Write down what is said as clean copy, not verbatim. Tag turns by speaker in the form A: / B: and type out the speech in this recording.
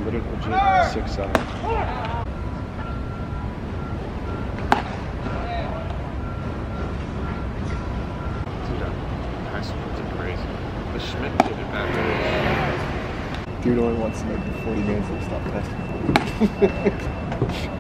A: Put it legit 6-7.
B: The Schmidt did it back.
A: Dude only wants to make the 40 minutes and stop testing.